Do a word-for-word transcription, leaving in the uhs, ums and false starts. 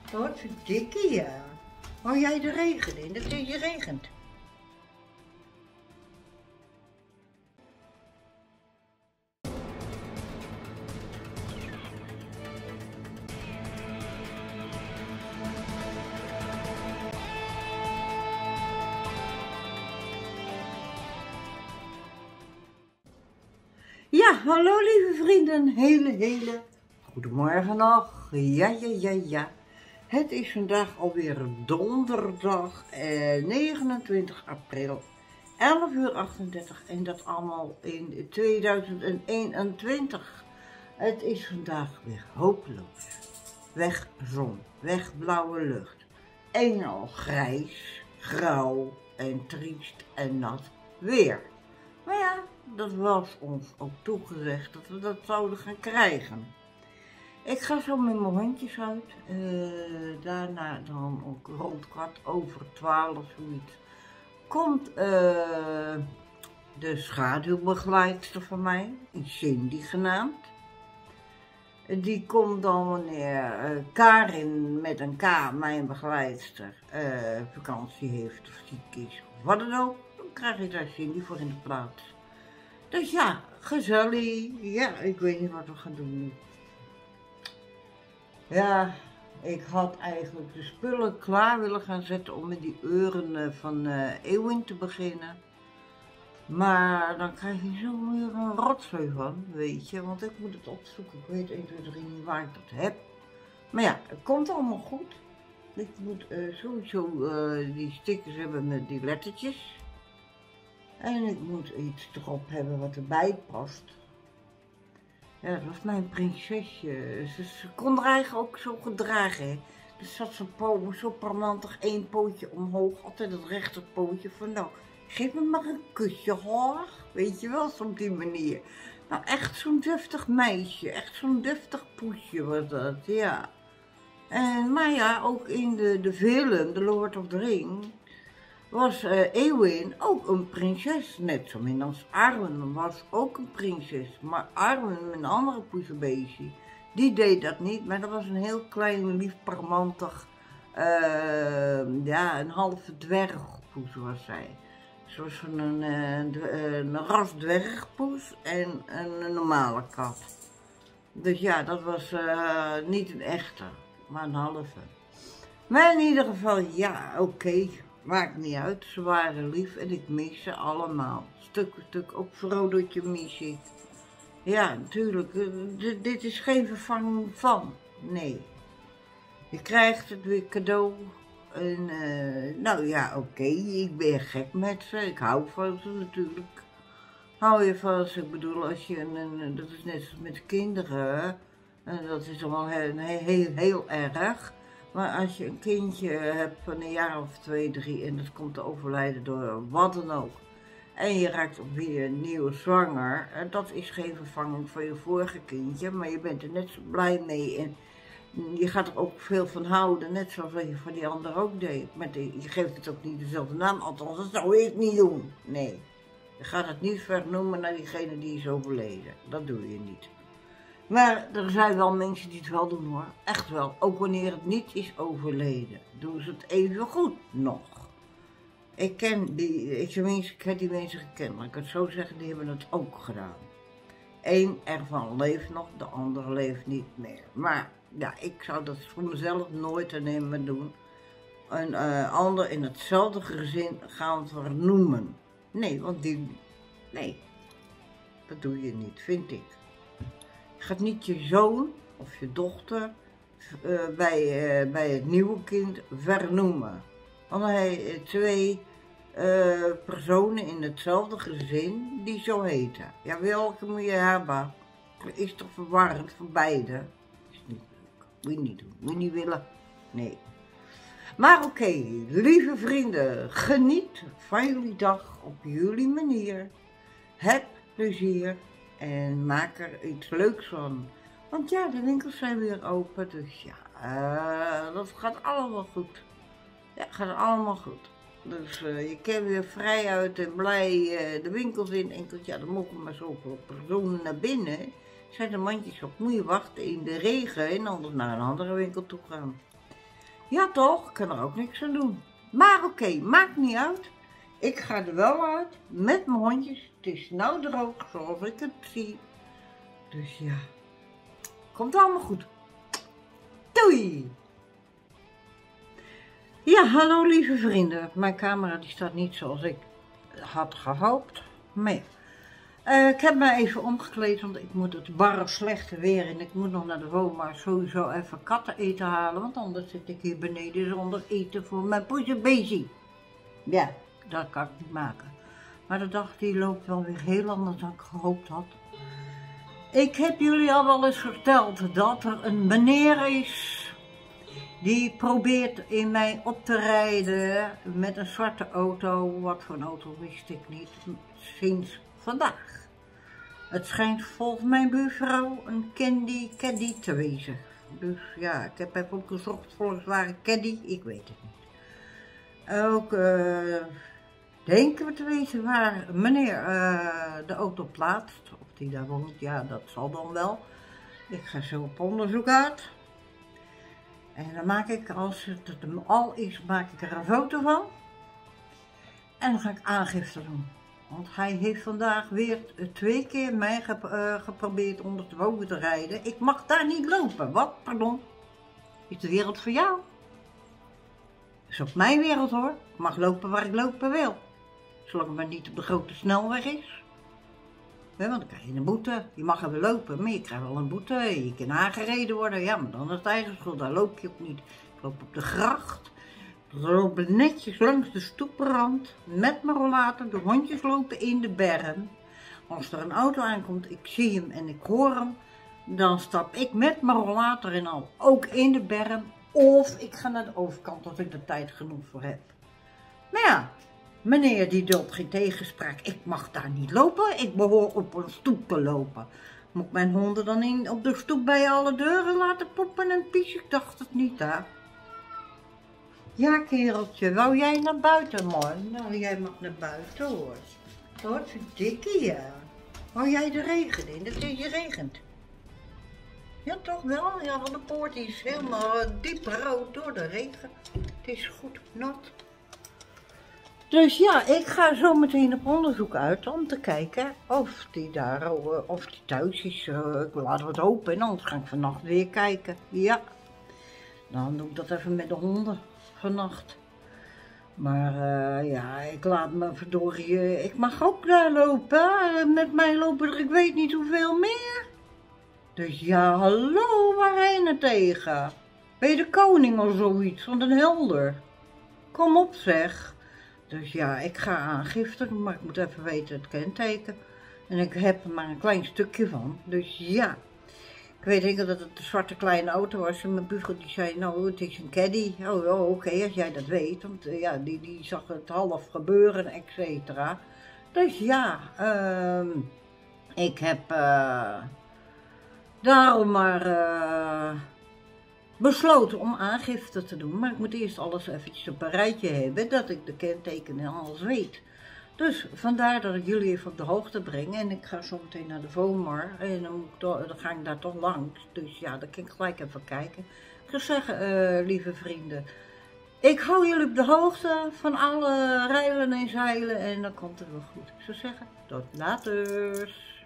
Wat een dikke, ja. Hou jij de regen in? Dat is je regent. Ja, hallo lieve vrienden, hele, hele goedemorgen nog. Ja, ja, ja, ja. Het is vandaag alweer donderdag eh, negenentwintig april, elf uur achtendertig en dat allemaal in tweeduizend eenentwintig. Het is vandaag weer hopeloos. Weg zon, weg blauwe lucht. Een en al grijs, grauw en triest en nat weer. Maar ja, dat was ons ook toegezegd dat we dat zouden gaan krijgen. Ik ga zo met mijn hondjes uit. Uh, daarna dan ook rond kwart over twaalf zoiets. Komt uh, de schaduwbegeleidster van mij, Cindy genaamd. Die komt dan wanneer uh, Karin met een K, mijn begeleidster, uh, vakantie heeft of ziek is of wat dan ook. Dan krijg ik daar Cindy voor in de plaats. Dus ja, gezellig. Ja, ik weet niet wat we gaan doen nu. Ja, ik had eigenlijk de spullen klaar willen gaan zetten om met die uren van uh, Eeuwin te beginnen. Maar dan krijg je zo weer een rotzooi van, weet je. Want ik moet het opzoeken. Ik weet één, twee, drie niet waar ik dat heb. Maar ja, het komt allemaal goed. Ik moet uh, sowieso uh, die stickers hebben met die lettertjes. En ik moet iets erop hebben wat erbij past. Ja, dat was mijn prinsesje. Ze, ze kon haar eigen ook zo gedragen. Hè. Dus zat ze po, zo parmantig één pootje omhoog. Altijd het rechterpootje van nou, geef me maar een kusje hoor. Weet je wel, zo op die manier. Nou, echt zo'n deftig meisje. Echt zo'n deftig poesje was dat, ja. En, maar ja, ook in de, de film, The Lord of the Ring, was uh, Eowyn ook een prinses. Net zo min als Arwen was ook een prinses. Maar Arwen, een andere poezebeestje, die deed dat niet. Maar dat was een heel klein, lief, parmantig, uh, ja, een halve dwergpoes was zij. Ze was van een, uh, een ras dwergpoes en een normale kat. Dus ja, dat was uh, niet een echte, maar een halve. Maar in ieder geval, ja, oké. Okay. Maakt niet uit, ze waren lief en ik mis ze allemaal. Stuk voor stuk, ook Frodootje mis ik. Ja, natuurlijk, D dit is geen vervanging van, nee. Je krijgt het weer cadeau. En, uh, nou ja, oké, okay, ik ben gek met ze, ik hou van ze natuurlijk. Hou je van ze, ik bedoel, als je, een, een, dat is net zoals met kinderen, en dat is allemaal heel, heel, heel erg. Maar als je een kindje hebt van een jaar of twee, drie en dat komt te overlijden door wat dan ook. En je raakt weer nieuw zwanger. Dat is geen vervanging van je vorige kindje, maar je bent er net zo blij mee. En je gaat er ook veel van houden, net zoals wat je van die ander ook deed. Maar je geeft het ook niet dezelfde naam, althans dat zou ik niet doen. Nee, je gaat het niet vernoemen naar diegene die is overleden. Dat doe je niet. Maar er zijn wel mensen die het wel doen hoor, echt wel. Ook wanneer het niet is overleden, doen ze het even goed nog. Ik ken die, ik, tenminste, ik heb die mensen gekend, maar ik kan het zo zeggen, die hebben het ook gedaan. Eén ervan leeft nog, de andere leeft niet meer. Maar ja, ik zou dat voor mezelf nooit en meer doen. Een uh, ander in hetzelfde gezin gaan vernoemen. Nee, want die, nee, dat doe je niet, vind ik. Je gaat niet je zoon of je dochter uh, bij, uh, bij het nieuwe kind vernoemen. Want hij twee uh, personen in hetzelfde gezin die zo heten. Ja, welke moet je hebben? Is toch verwarrend voor beide? Is niet leuk. Moet je niet doen. Moet je niet willen. Nee. Maar oké, okay, lieve vrienden, geniet van jullie dag op jullie manier. Heb plezier. En maak er iets leuks van. Want ja, de winkels zijn weer open. Dus ja, uh, dat gaat allemaal goed. Ja, gaat allemaal goed. Dus uh, je kan weer vrij uit en blij uh, de winkels in. Enkel, ja, dan mogen maar zoveel personen naar binnen. Zijn de mandjes op, moet je wachten in de regen en anders naar een andere winkel toe gaan. Ja toch, ik kan er ook niks aan doen. Maar oké, okay, maakt niet uit. Ik ga er wel uit met mijn hondjes. Het is nou droog zoals ik het zie. Dus ja, komt allemaal goed. Doei! Ja, hallo lieve vrienden. Mijn camera die staat niet zoals ik had gehoopt. Maar ja. Uh, ik heb me even omgekleed, want ik moet het barre slechte weer en ik moet nog naar de woonbaar sowieso even katten eten halen, want anders zit ik hier beneden zonder eten voor mijn poezebezie. Ja, dat kan ik niet maken. Maar de dag die loopt wel weer heel anders dan ik gehoopt had. Ik heb jullie al wel eens verteld dat er een meneer is die probeert in mij op te rijden met een zwarte auto. Wat voor een auto wist ik niet, sinds vandaag. Het schijnt volgens mijn buurvrouw een candy caddy te wezen. Dus ja, ik heb even opgezocht, Volkswagen Caddy, ik weet het niet. Ook uh, denken we te weten waar meneer uh, de auto plaatst. Of die daar woont, ja dat zal dan wel. Ik ga zo op onderzoek uit. En dan maak ik, als het hem al is, maak ik er een foto van. En dan ga ik aangifte doen. Want hij heeft vandaag weer twee keer mij gep uh, geprobeerd onder de wogen te rijden. Ik mag daar niet lopen. Wat? Pardon? Is de wereld voor jou? Is ook mijn wereld hoor. Ik mag lopen waar ik lopen wil. Zolang het maar niet op de grote snelweg is. Ja, want dan krijg je een boete. Je mag even lopen, maar je krijgt wel een boete. Je kan aangereden worden. Ja, maar dan is het eigen schuld. Daar loop je ook niet. Ik loop op de gracht. We lopen netjes langs de stoeprand met mijn rollator. De hondjes lopen in de berm. Als er een auto aankomt, ik zie hem en ik hoor hem. Dan stap ik met mijn rollator en al ook in de berm. Of ik ga naar de overkant als ik er tijd genoeg voor heb. Maar ja, meneer die duldt geen tegenspraak. Ik mag daar niet lopen. Ik behoor op een stoep te lopen. Moet ik mijn honden dan in, op de stoep bij alle deuren laten poepen en piezen? Ik dacht het niet, hè. Ja, kereltje, wou jij naar buiten, man? Nou, jij mag naar buiten, hoor. Wat een dikkie, ja. Wou jij de regen in? Het is je regent. Ja, toch wel? Ja, want de poort is helemaal uh, diep rood door de regen. Het is goed nat. Dus ja, ik ga zo meteen op onderzoek uit om te kijken of die daar, uh, of die thuis is. Uh, ik laat het open en anders ga ik vannacht weer kijken. Ja, dan doe ik dat even met de honden. Vannacht. Maar uh, ja, ik laat me verdorie, ik mag ook daar lopen, met mij lopen er ik weet niet hoeveel meer. Dus ja, hallo, waar heen er tegen? Ben je de koning of zoiets, van den Helder? Kom op zeg. Dus ja, ik ga aangifte, maar ik moet even weten het kenteken. En ik heb er maar een klein stukje van, dus ja. Ik weet enkel dat het een zwarte kleine auto was en mijn buurvrouw die zei, nou het is een caddy. Oh, oh oké, okay, als jij dat weet, want uh, ja, die, die zag het half gebeuren, et cetera. Dus ja, uh, ik heb uh, daarom maar uh, besloten om aangifte te doen. Maar ik moet eerst alles eventjes op een rijtje hebben, dat ik de kenteken en alles weet. Dus vandaar dat ik jullie even op de hoogte breng en ik ga zo meteen naar de Vomar en dan, moet ik toch, dan ga ik daar toch langs. Dus ja, dan kan ik gelijk even kijken. Ik zou zeggen, uh, lieve vrienden, ik hou jullie op de hoogte van alle rijlen en zeilen en dan komt het wel goed. Ik zou zeggen, tot later.